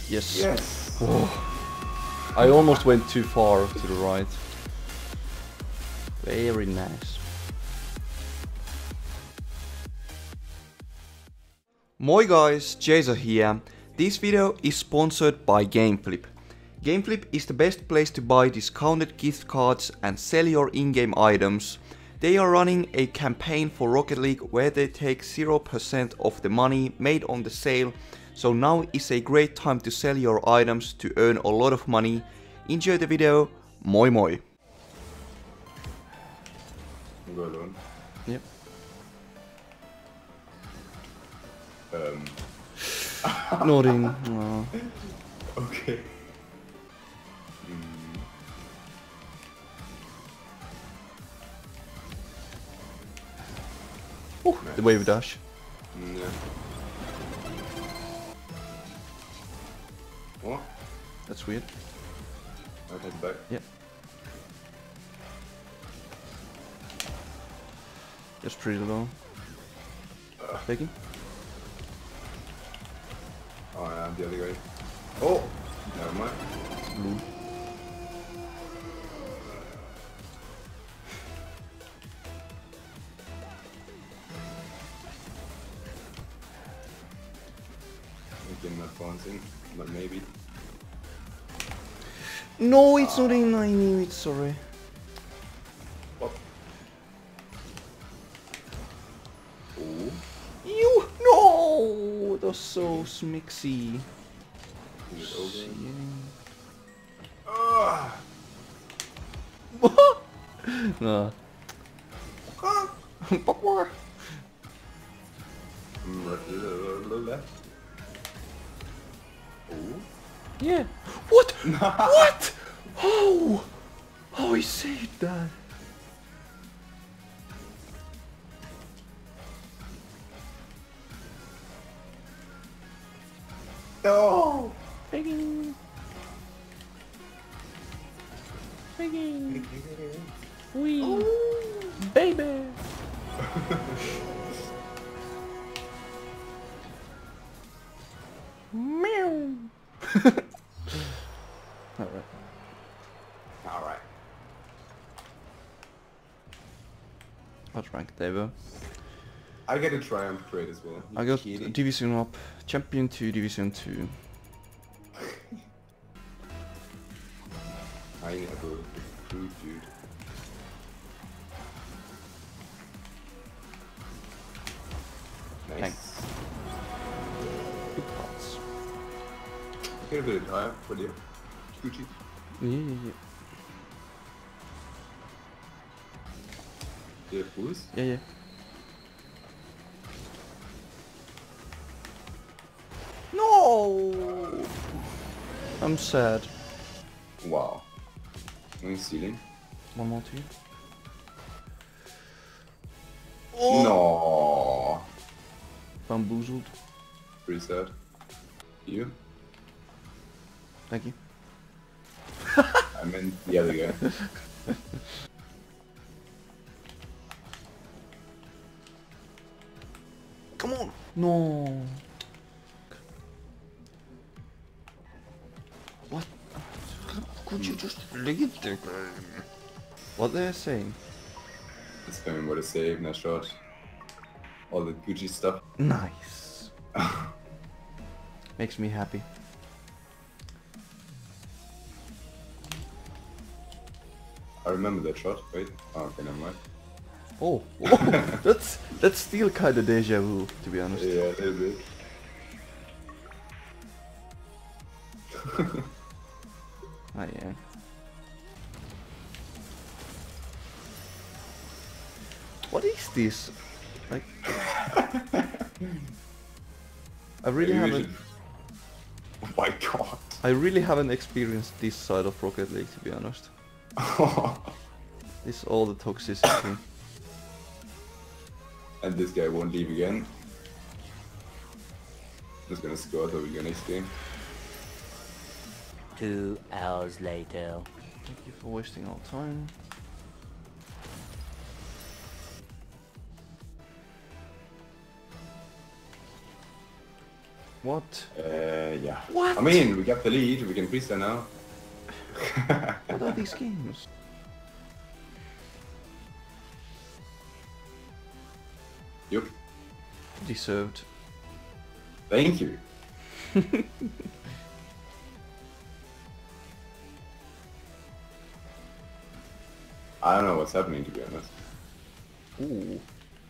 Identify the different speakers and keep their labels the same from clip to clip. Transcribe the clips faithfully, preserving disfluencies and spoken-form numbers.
Speaker 1: Yes.
Speaker 2: Yes.
Speaker 1: Oh. I almost went too far to the right. Very nice. Moi guys, Jason here. This video is sponsored by Gameflip. Gameflip is the best place to buy discounted gift cards and sell your in-game items. They are running a campaign for Rocket League where they take zero percent of the money made on the sale, so now is a great time to sell your items to earn a lot of money. Enjoy the video, moi moi!
Speaker 2: Go alone.
Speaker 1: Yep.
Speaker 2: Um.
Speaker 1: Nodding. Oh.
Speaker 2: Okay. Mm.
Speaker 1: Oh, nice. The wave dash.
Speaker 2: Mm, yeah. What?
Speaker 1: That's weird.
Speaker 2: I'll take it back.
Speaker 1: Yep. Just pretty low.
Speaker 2: Uh.
Speaker 1: Taking.
Speaker 2: Oh yeah, the other way. Oh! Never mind.
Speaker 1: Blue.
Speaker 2: Again, not bouncing, but maybe.
Speaker 1: No, it's not in. I knew it. Sorry.
Speaker 2: What? Oh.
Speaker 1: You no. That's so smixy.
Speaker 2: Is it over?
Speaker 1: Yeah.
Speaker 2: Ah!
Speaker 1: What? No. Popper.
Speaker 2: Left. Oh.
Speaker 1: Yeah. What? What? Oh! Oh, he saved that.
Speaker 2: No!
Speaker 1: Begging. Begging. Wee.
Speaker 2: Oh.
Speaker 1: Baby. Meow. Alright.
Speaker 2: Alright.
Speaker 1: What rank they were?
Speaker 2: I get a triumph crate as well.
Speaker 1: I got
Speaker 2: Kitty.
Speaker 1: Division up, Champion two, Division two.
Speaker 2: I never recruit, dude. Nice.
Speaker 1: Thanks. Good parts.
Speaker 2: Get a bit of time for the Gucci.
Speaker 1: Yeah, yeah, yeah.
Speaker 2: Do you have boost?
Speaker 1: Yeah, yeah. No! I'm sad.
Speaker 2: Wow. No stealing?
Speaker 1: One more two.
Speaker 2: No.
Speaker 1: Bamboozled.
Speaker 2: Pretty sad. You?
Speaker 1: Thank you.
Speaker 2: I meant the other guy.
Speaker 1: Come on! No. What? Could you just leave the game? What they're saying?
Speaker 2: It's coming what a save, nice shot. All the Gucci stuff.
Speaker 1: Nice. Makes me happy.
Speaker 2: I remember that shot. Wait. Oh, okay, never mind.
Speaker 1: Oh, oh that's that's still kind of deja vu, to be honest.
Speaker 2: Yeah, a little bit.
Speaker 1: Ah, yeah. What is this? Like, I really
Speaker 2: Maybe we
Speaker 1: haven't.
Speaker 2: should- Oh my god.
Speaker 1: I really haven't experienced this side of Rocket League, to be honest. This is all the toxicity.
Speaker 2: And this guy won't leave again. Just gonna score so we go next game.
Speaker 3: Two hours later.
Speaker 1: Thank you for wasting our time. What?
Speaker 2: Uh, yeah.
Speaker 1: What?
Speaker 2: I mean, we got the lead. We can freeze that now.
Speaker 1: What are these games?
Speaker 2: Yep.
Speaker 1: Deserved.
Speaker 2: Thank you. I don't know what's happening, to be honest.
Speaker 1: Ooh.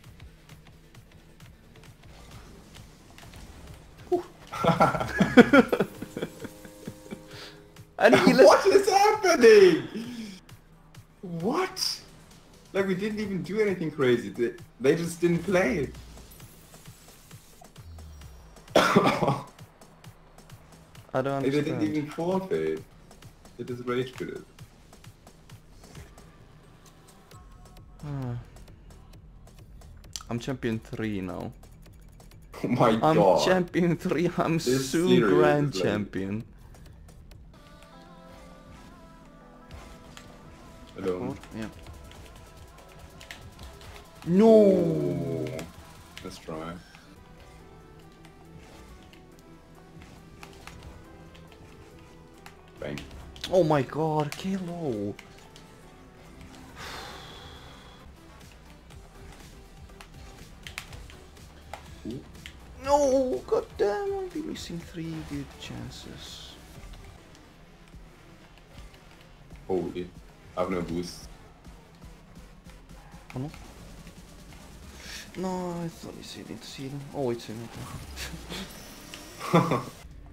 Speaker 1: And he let-
Speaker 2: What is happening? What? Like, we didn't even do anything crazy. They, they just didn't play.
Speaker 1: I don't
Speaker 2: Like, they
Speaker 1: understand.
Speaker 2: didn't even forfeit. They just rage quit it.
Speaker 1: Ah. I'm champion three now.
Speaker 2: Oh my
Speaker 1: I'm
Speaker 2: god.
Speaker 1: champion three. I'm
Speaker 2: This
Speaker 1: so
Speaker 2: series
Speaker 1: grand
Speaker 2: is like-
Speaker 1: champion.
Speaker 2: Hello.
Speaker 1: Yeah. No.
Speaker 2: Oh. Let's try. Bang.
Speaker 1: Oh my god, K L O.
Speaker 2: Ooh.
Speaker 1: No, god damn, I'll be missing three good chances.
Speaker 2: Holy. I have no boost.
Speaker 1: Oh no. No, I thought you said it, see them. Oh, it's in it.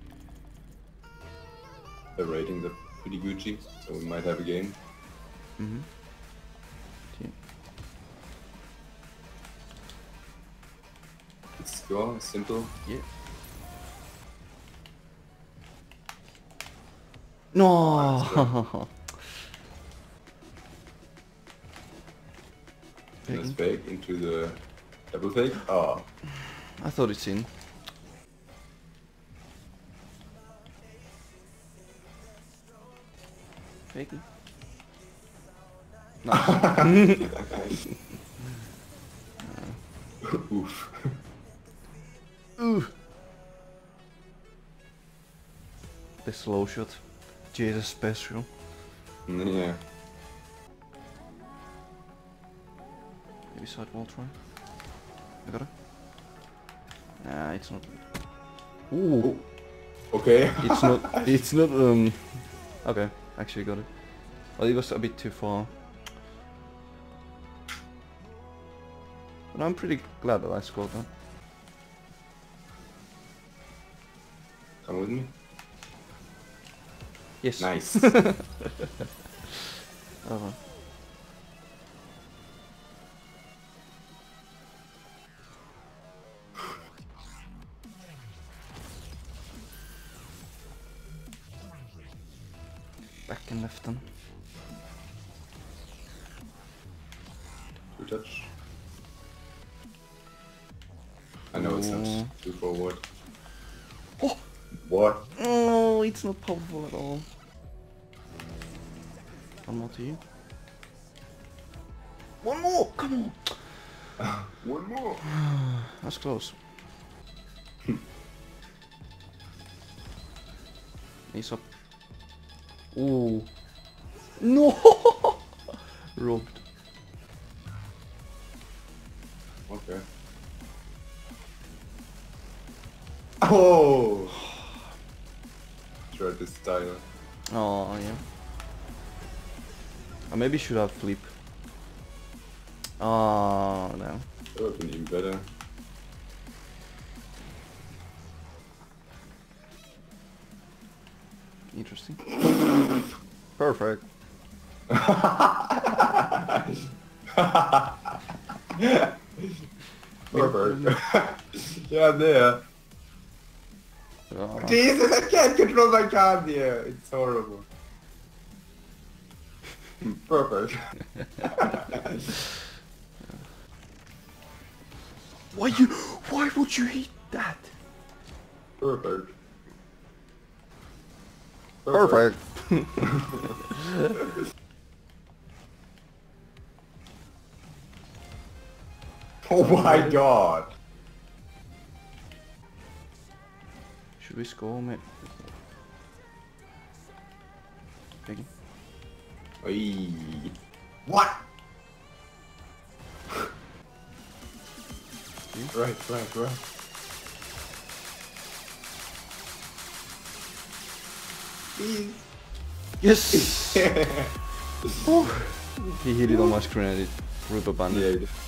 Speaker 2: The ratings are pretty Gucci, so we might have a game.
Speaker 1: Mm-hmm. Yeah.
Speaker 2: Let's go, simple.
Speaker 1: Yeah. No.
Speaker 2: And let's fake into the double fake. Oh,
Speaker 1: I thought it's in. Faking. Nice.
Speaker 2: oof.
Speaker 1: Ooh. The slow shot. Jesus special.
Speaker 2: Yeah.
Speaker 1: Maybe side wall try. I got it. Nah, it's not. Ooh.
Speaker 2: Okay.
Speaker 1: It's not. It's not. Um. Okay, actually got it. Well, it was a bit too far. But I'm pretty glad that I scored that.
Speaker 2: Come with me.
Speaker 1: Yes.
Speaker 2: Nice.
Speaker 1: Uh-huh. Back and left then.
Speaker 2: Two touch. I know it's
Speaker 1: Ooh.
Speaker 2: not too forward.
Speaker 1: Oh!
Speaker 2: What?
Speaker 1: No, it's not powerful at all. One more to you. One more! Come on!
Speaker 2: One more.
Speaker 1: That's close. He's up. Ooh. No! Robbed.
Speaker 2: Okay. Oh! Tried this style.
Speaker 1: Oh, yeah. I maybe should have flip. Oh, no.
Speaker 2: That would have been even better.
Speaker 1: Interesting. Perfect.
Speaker 2: Perfect. Yeah, there.
Speaker 1: Oh.
Speaker 2: Jesus, I can't control my card here. It's horrible. Perfect.
Speaker 1: Why you? Why would you hit that?
Speaker 2: Perfect.
Speaker 1: Perfect.
Speaker 2: Oh my god.
Speaker 1: we score, mate? Peggy.
Speaker 2: Oi. What? Right, right, right. Please.
Speaker 1: Yes! Oh. He hit it on my screen and it rubber banded.
Speaker 2: Yeah, he did.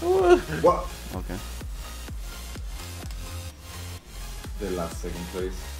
Speaker 2: What?
Speaker 1: Okay.
Speaker 2: The last second place.